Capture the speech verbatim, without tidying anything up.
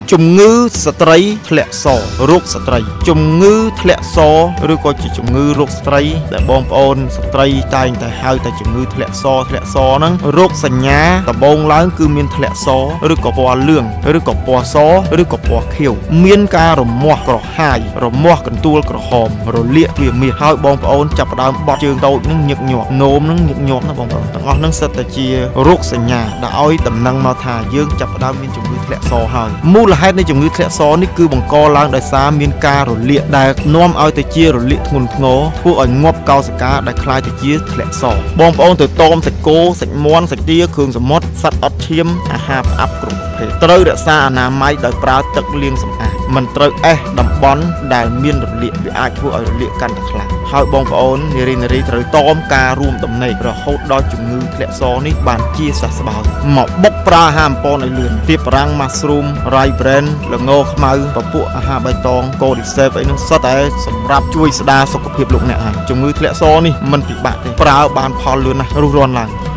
ជំងឺស្ត្រីធ្លាក់សរោគស្ត្រីជំងឺធ្លាក់សឬក៏ជាជំងឺរោគស្ត្រីដែលបងប្អូនស្ត្រីតែងតែហៅតែជំងឺធ្លាក់សធ្លាក់សហ្នឹងរោគសញ្ញាដំបូងឡើងគឺមានធ្លាក់សឬក៏ពណ៌លឿងឬក៏ពណ៌សឬក៏ពណ៌ខៀវមានការរមាស់ក្រហាយរមាស់កន្ទួលក្រហមរលាកវាមាសហើយបងប្អូនចាប់ផ្ដើមបត់ជើងតូចនឹងញឹកញាប់នោមនឹងញឹកញាប់ណាបងប្អូនទាំងអស់នឹងសិតតែជារោគសញ្ញាដែលឲ្យដំណឹងមកថាយើងចាប់ផ្ដើមមានជំងឺធ្លាក់សហើយមូលហេតុនៃជំងឺធ្លាក់សនេះគឺបង្កឡើងដោយសារមានការរលាកដែលនាំឲ្យទៅជារលាកធ្ងន់ធ្ងរធ្វើឲ្យងាប់កោសិកាដែលคล้ายទៅជាធ្លាក់សបងប្អូនទៅតមសាច់គោសាច់មាន់សាច់ទាគ្រឿងសមុទ្រសត្វអត់ឈាមអាហារផ្អាប់គ្រប់ប្រភេទត្រូវរក្សាអនាម័យដោយប្រើទឹកលាងសម្អាតមិនត្រូវអេសតំបន់ដែលមានរលាកវាអាចធ្វើឲ្យរលាកកាន់តែខ្លាំងហើយបងប្អូននារីនារីត្រូវតមការរួមដំណេករហូតដល់ជំងឺធ្លាក់សនេះបានជាសះស្បើយមកបុកប្រើអាហារអំពងឲ្យលឿនទៀបបារាំង mushroom rice bran ល្ងខ្មៅពពួកអាហារបៃតង cordyceps អីហ្នឹងសុទ្ធតែសម្រាប់ជួយស្ដារសុខភាពលោកអ្នកហើយជំងឺធ្លាក់សនេះមិនពិបាកទេប្រើបានផលលឿនណាស់រុះរាន់ឡើង